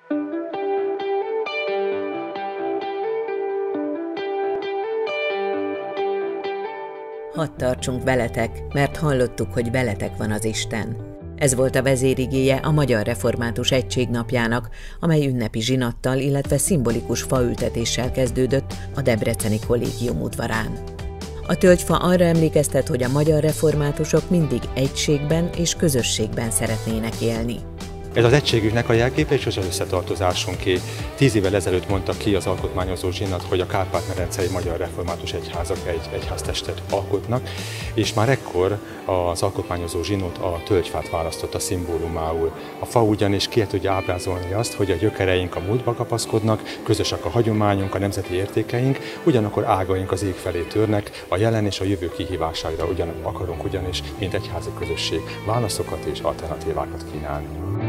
Hadd tartsunk veletek, mert hallottuk, hogy veletek van az Isten. Ez volt a vezérigéje a Magyar Református Egység napjának, amely ünnepi zsinattal, illetve szimbolikus faültetéssel kezdődött a debreceni kollégium udvarán. A tölgyfa arra emlékeztet, hogy a magyar reformátusok mindig egységben és közösségben szeretnének élni. Ez az egységünknek a jelképe és az összetartozásunké. 10 évvel ezelőtt mondta ki az alkotmányozó zsinat, hogy a Kárpát-medencei Magyar Református Egyházak egy egyháztestet alkotnak, és már ekkor az alkotmányozó zsinat a tölgyfát választotta szimbólumául. A fa ugyanis ki tudja ábrázolni azt, hogy a gyökereink a múltba kapaszkodnak, közösek a hagyományunk, a nemzeti értékeink, ugyanakkor ágaink az ég felé törnek, a jelen és a jövő kihívásaira akarunk ugyanis, mint egyházi közösség, válaszokat és alternatívákat kínálni.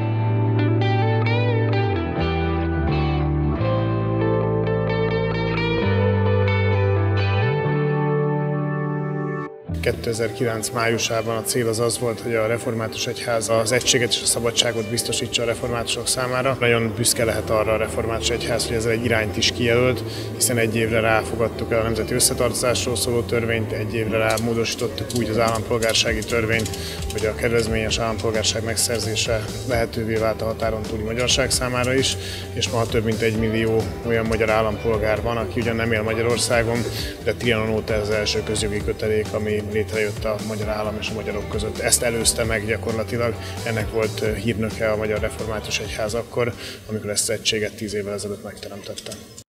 2009 májusában a cél az volt, hogy a Református Egyház az egységet és a szabadságot biztosítsa a reformátusok számára. Nagyon büszke lehet arra a Református Egyház, hogy ezzel egy irányt is kijelölt, hiszen egy évre rá fogadtuk el a nemzeti összetartozásról szóló törvényt, egy évre rá módosítottuk úgy az állampolgársági törvényt, hogy a kedvezményes állampolgárság megszerzése lehetővé vált a határon túli magyarság számára is, és ma több mint 1 millió olyan magyar állampolgár van, aki ugyan nem él Magyarországon, de Trianon óta ez az első közjogi kötelék, ami létrejött a magyar állam és a magyarok között. Ezt előzte meg gyakorlatilag, ennek volt hírnöke a Magyar Református Egyház akkor, amikor ezt az egységet 10 évvel ezelőtt megteremtette.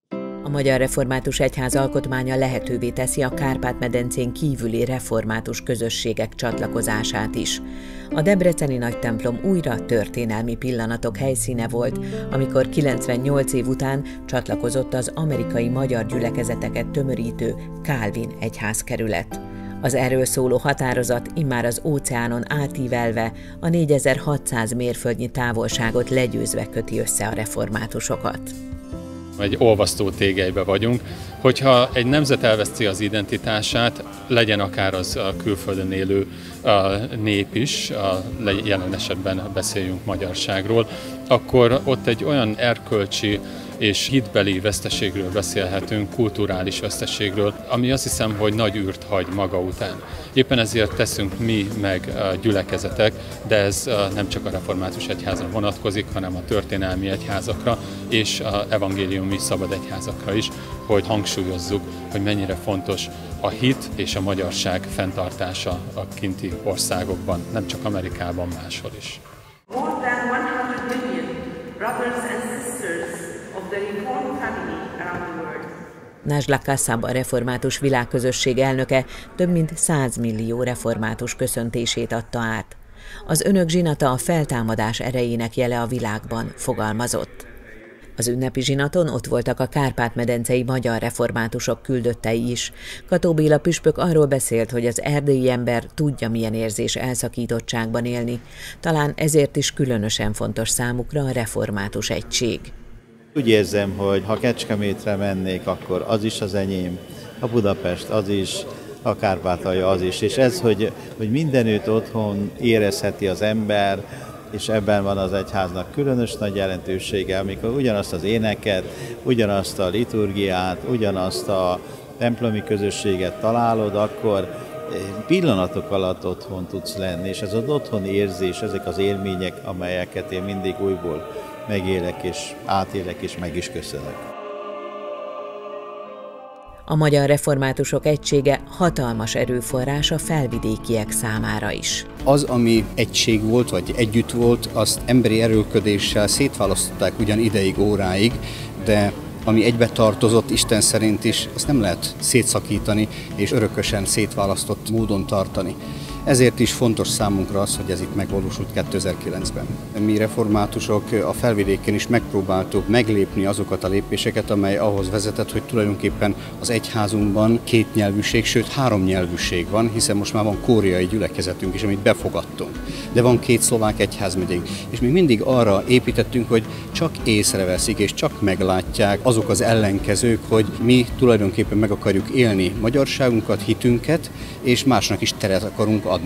A Magyar Református Egyház alkotmánya lehetővé teszi a Kárpát-medencén kívüli református közösségek csatlakozását is. A debreceni nagytemplom újra történelmi pillanatok helyszíne volt, amikor 98 év után csatlakozott az amerikai magyar gyülekezeteket tömörítő Calvin egyházkerület. Az erről szóló határozat immár az óceánon átívelve a 4600 mérföldnyi távolságot legyőzve köti össze a reformátusokat. Egy olvasztó tégelybe vagyunk, hogyha egy nemzet elveszti az identitását, legyen akár az a külföldön élő nép is, jelen esetben beszéljünk magyarságról, akkor ott egy olyan erkölcsi és hitbeli veszteségről beszélhetünk, kulturális veszteségről, ami azt hiszem, hogy nagy űrt hagy maga után. Éppen ezért teszünk mi meg gyülekezetek, de ez nem csak a Református Egyházra vonatkozik, hanem a történelmi egyházakra és az evangéliumi szabad egyházakra is, hogy hangsúlyozzuk, hogy mennyire fontos a hit és a magyarság fenntartása a kinti országokban, nem csak Amerikában, máshol is. More than 100 million brothers and sisters of the Reformed family around the world. Najla Kassab, a református világközösség elnöke több mint 100 millió református köszöntését adta át. Az önök zsinata a feltámadás erejének jele a világban, fogalmazott. Az ünnepi zsinaton ott voltak a Kárpát-medencei magyar reformátusok küldöttei is. Kató Béla püspök arról beszélt, hogy az erdélyi ember tudja, milyen érzés elszakítottságban élni. Talán ezért is különösen fontos számukra a református egység. Úgy érzem, hogy ha Kecskemétre mennék, akkor az is az enyém, a Budapest az is, a Kárpátalja az is. És ez, hogy mindenütt otthon érezheti az ember, és ebben van az egyháznak különös nagy jelentősége, amikor ugyanazt az éneket, ugyanazt a liturgiát, ugyanazt a templomi közösséget találod, akkor pillanatok alatt otthon tudsz lenni, és ez az otthoni érzés, ezek az élmények, amelyeket én mindig újból megélek, és átélek, és meg is köszönök. A magyar reformátusok egysége hatalmas erőforrás a felvidékiek számára is. Az, ami egység volt, vagy együtt volt, azt emberi erőlködéssel szétválasztották ugyan ideig, óráig, de ami egybe tartozott Isten szerint is, azt nem lehet szétszakítani és örökösen szétválasztott módon tartani. Ezért is fontos számunkra az, hogy ez itt megvalósult 2009-ben. Mi reformátusok a felvidéken is megpróbáltuk meglépni azokat a lépéseket, amely ahhoz vezetett, hogy tulajdonképpen az egyházunkban 2 nyelvűség, sőt 3 nyelvűség van, hiszen most már van koreai gyülekezetünk is, amit befogadtunk. De van 2 szlovák egyházmegyénk, és mi mindig arra építettünk, hogy csak észreveszik és csak meglátják azok az ellenkezők, hogy mi tulajdonképpen meg akarjuk élni magyarságunkat, hitünket, és másnak is teret akarunk adni.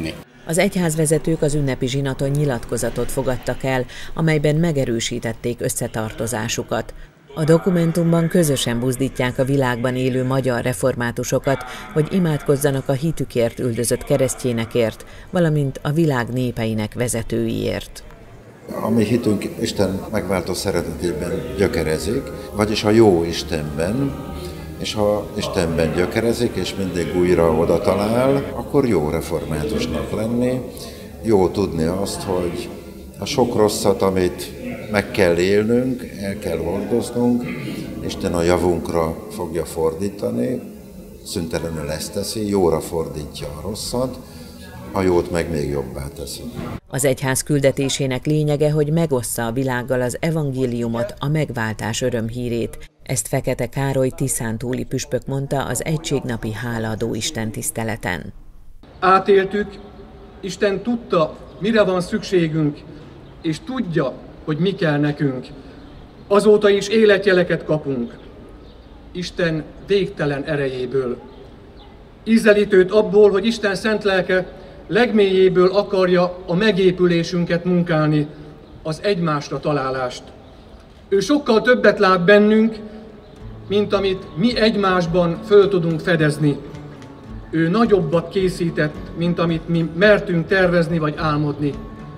Az egyházvezetők az ünnepi zsinaton nyilatkozatot fogadtak el, amelyben megerősítették összetartozásukat. A dokumentumban közösen buzdítják a világban élő magyar reformátusokat, hogy imádkozzanak a hitükért üldözött keresztjénekért, valamint a világ népeinek vezetőiért. A mi hitünk Isten megváltó szeretetében gyökerezik, vagyis a jó Istenben, és ha Istenben gyökerezik, és mindig újra oda talál, akkor jó reformátusnak lenni, jó tudni azt, hogy a sok rosszat, amit meg kell élnünk, el kell hordoznunk, Isten a javunkra fogja fordítani, szüntelenül ezt teszi, jóra fordítja a rosszat, a jót meg még jobbá teszi. Az egyház küldetésének lényege, hogy megossza a világgal az evangéliumot, a megváltás örömhírét. Ezt Fekete Károly tiszántúli püspök mondta az egységnapi hálaadó istentiszteleten. Átéltük, Isten tudta, mire van szükségünk, és tudja, hogy mi kell nekünk. Azóta is életjeleket kapunk. Isten végtelen erejéből. Ízelítőt abból, hogy Isten szent lelke legmélyéből akarja a megépülésünket munkálni, az egymásra találást. Ő sokkal többet lát bennünk, mint amit mi egymásban föl tudunk fedezni. Ő nagyobbat készített, mint amit mi mertünk tervezni vagy álmodni.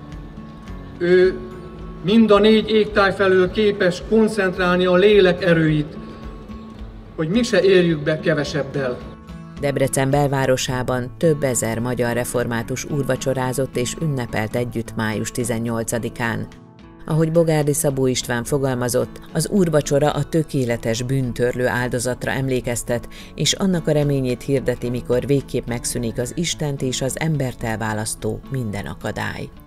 Ő mind a 4 égtáj felől képes koncentrálni a lélek erőit, hogy mi se érjük be kevesebbel. Debrecen belvárosában több ezer magyar református úrvacsorázott és ünnepelt együtt május 18-án. Ahogy Bogárdi Szabó István fogalmazott, az úrvacsora a tökéletes bűntörlő áldozatra emlékeztet, és annak a reményét hirdeti, mikor végképp megszűnik az Istent és az embert elválasztó minden akadály.